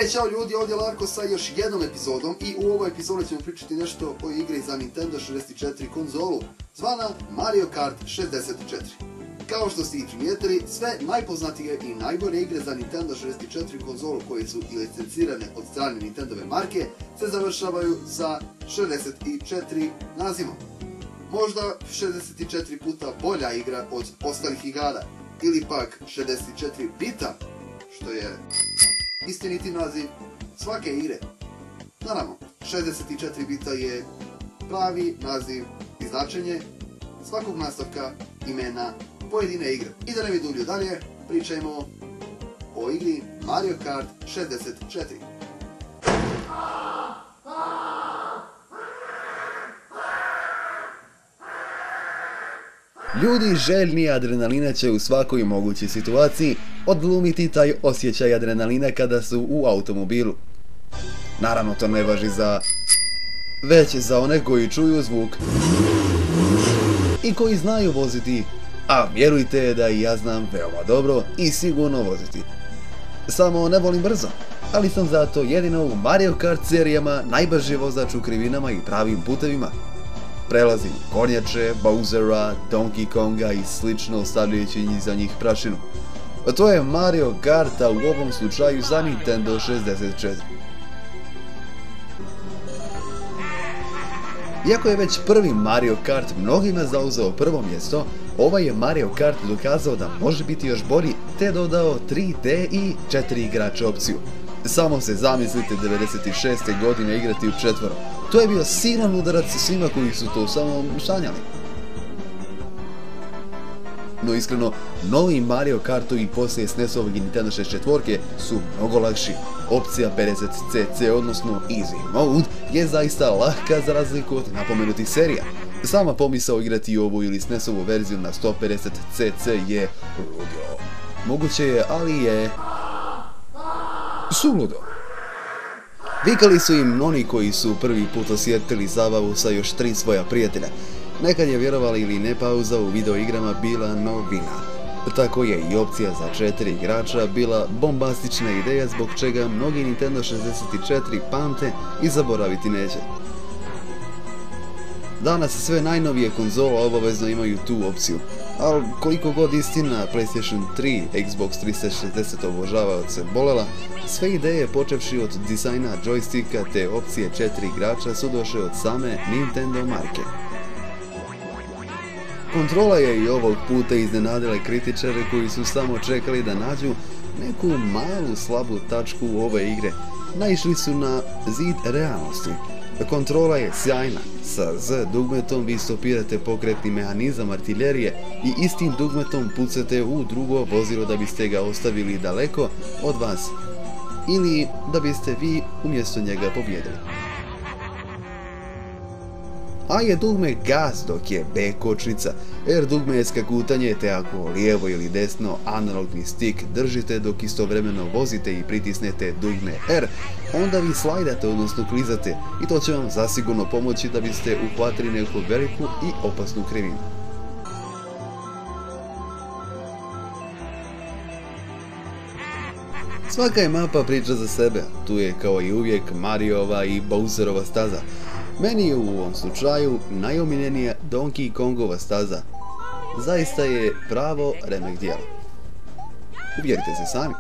Ćao ljudi, ovdje je Larko sa još jednom epizodom i u ovoj epizodi ćemo pričati nešto o igri za Nintendo 64 konzolu, zvana Mario Kart 64. Kao što ste i primijetili, sve najpoznatije i najbolje igre za Nintendo 64 konzolu koje su i licencirane od strane Nintendove marke se završavaju sa 64 nazivom. Možda 64 puta bolja igra od ostalih igara, ili pak 64 bita, što je istiniti naziv svake igre. Naravno, 64 bita je pravi naziv i značenje svakog nastavka imena pojedine igre. I da ne bi duljio dalje, pričajmo o igri Mario Kart 64. Ljudi željni adrenalina će u svakoj mogućoj situaciji odglumiti taj osjećaj adrenalina kada su u automobilu. Naravno, to ne važi već za one koji čuju zvuk i koji znaju voziti, a vjerujte da i ja znam veoma dobro i sigurno voziti. Samo ne volim brzo, ali sam zato jedino u Mario Kart serijama najbrži vozač u krivinama i pravim putevima. Prelazim kornjače, Bowsera, Donkey Konga i slično, ostavljajući iza njih prašinu. A to je Mario Kart, a u ovom slučaju za Nintendo 64. Iako je već prvi Mario Kart mnogima zauzeo prvo mjesto, ovaj je Mario Kart dokazao da može biti još bolji, te dodao 3D i 4 igrača opciju. Samo se zamislite 96. godine igrati u četvoro. To je bio silan udarac svima koji su to samo sanjali. No iskreno, novi Mario Kartovi poslije SNES-ovog i Nintendo 64 su mnogo lakši. Opcija 50cc, odnosno Easy Mode, je zaista lahka za razliku od napomenutih serija. Sama pomisao igrati ovu ili SNES-ovu verziju na 150cc je ludo. Moguće je, ali je suludo. Vikali su im oni koji su prvi put osjetili zabavu sa još 3 svoja prijatelja. Nekad je, vjerovali ili ne, pauza u videoigrama bila novina. Tako je i opcija za 4 igrača bila bombastična ideja zbog čega mnogi Nintendo 64 pamte i zaboraviti neće. Danas sve najnovije konzole obavezno imaju tu opciju, ali koliko god istina PlayStation 3, Xbox 360 obožavaoce bolela, sve ideje počevši od dizajna joysticka te opcije 4 igrača su došle od same Nintendo marke. Kontrola je i ovog puta iznenadila kritičare koji su samo čekali da nađu neku malu slabu tačku u ove igre. Naišli su na zid realnosti. Kontrola je sjajna. Sa Z dugmetom vi stopirate pokretni mehanizam artiljerije i istim dugmetom pucate u drugo vozilo da biste ga ostavili daleko od vas ili da biste vi umjesto njega pobjedili. A je dugme gas dok je B kočnica, R dugme je skakutanje, te ako lijevo ili desno analogni stik držite dok istovremeno vozite i pritisnete dugme R, onda vi slajdate, odnosno klizate, i to će vam zasigurno pomoći da biste uhvatili neku veliku i opasnu krivinu. Svaka je mapa priča za sebe, tu je kao i uvijek Mariova i Bowserova staza. Meni je u ovom slučaju najomiljenija Donkey Kongova staza. Zaista je pravo remek djelo. Uvjerite se sami.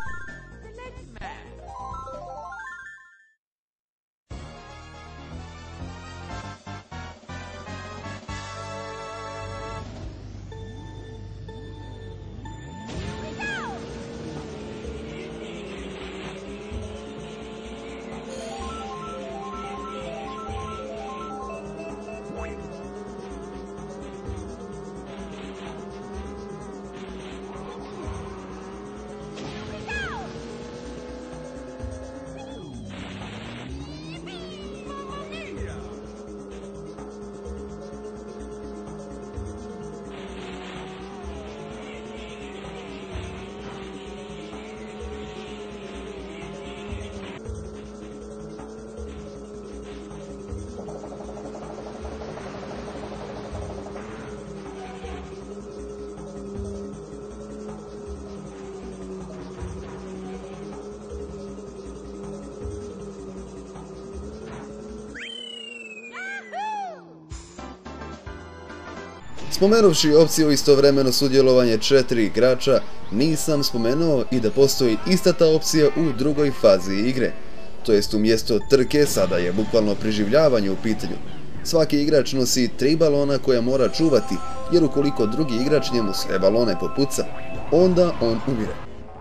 Spomenuvši opciju istovremeno sudjelovanje 4 igrača, nisam spomenuo i da postoji ista ta opcija u drugoj fazi igre. To jest umjesto trke sada je bukvalno preživljavanje u pitanju. Svaki igrač nosi 3 balona koja mora čuvati, jer ukoliko drugi igrač njemu sve balone popuca, onda on umire.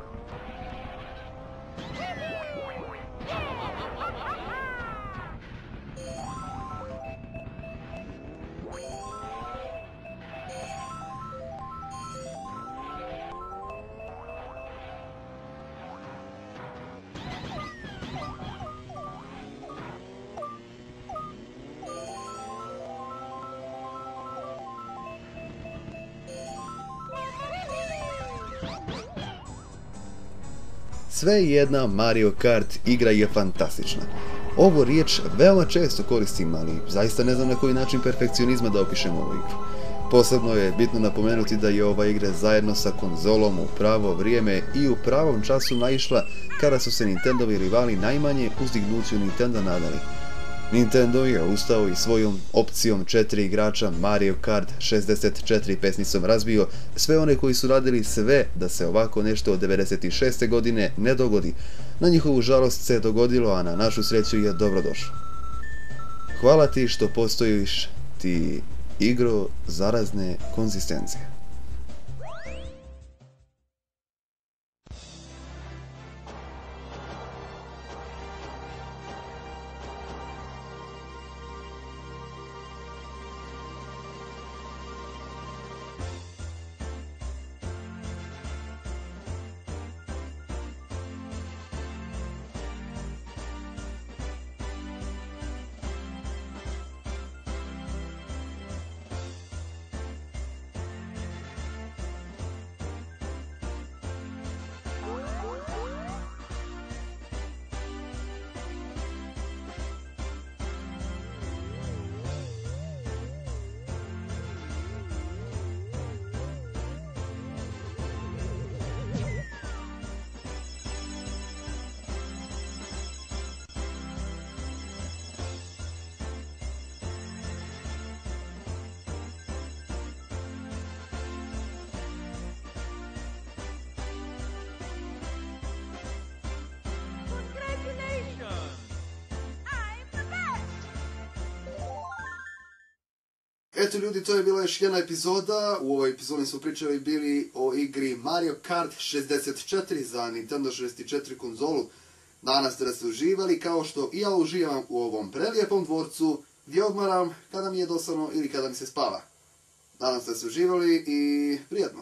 Sve jedna Mario Kart igra je fantastična. Ovu riječ veoma često koristim, ali zaista ne znam na koji način perfekcionizma da opišem ovu igru. Posebno je bitno napomenuti da je ova igra zajedno sa konzolom u pravo vrijeme i u pravom času naišla kada su se Nintendovi rivali najmanje uzdignuću Nintendo nadali. Nintendo je ustao i svojom opcijom 4 igrača Mario Kart 64 pesnicom razbio sve one koji su radili sve da se ovako nešto od 96. godine ne dogodi. Na njihovu žalost se dogodilo, a na našu sreću je dobrodošlo. Hvala ti što postojiš, ti igro zarazne konzistencije. Eto ljudi, to je bila još jedna epizoda. U ovoj epizodi smo pričali bili o igri Mario Kart 64 za Nintendo 64 konzolu. Nadam se da ste uživali, kao što i ja uživam u ovom prelijepom dvorcu gdje odmaram kada mi je dosadno ili kada mi se spava. Nadam se da ste uživali i prijatno.